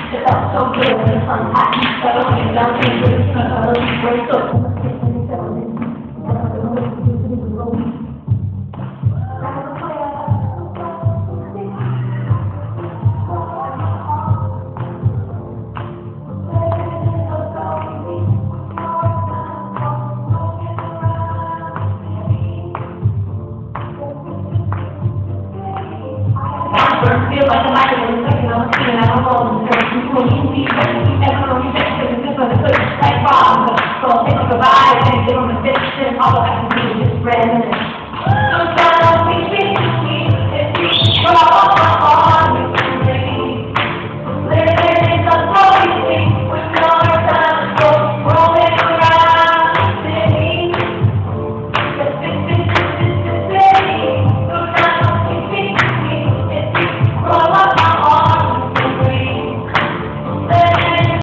It felt so good when the sun hot. Settling down to the break up. Feel like a light in the second I'm seeing I'm alone. When you see economic section, this one is good like bombs. So take up the vibe and give them a distance. All I can do is just reminisce. Sometimes we speak, but I want my heart.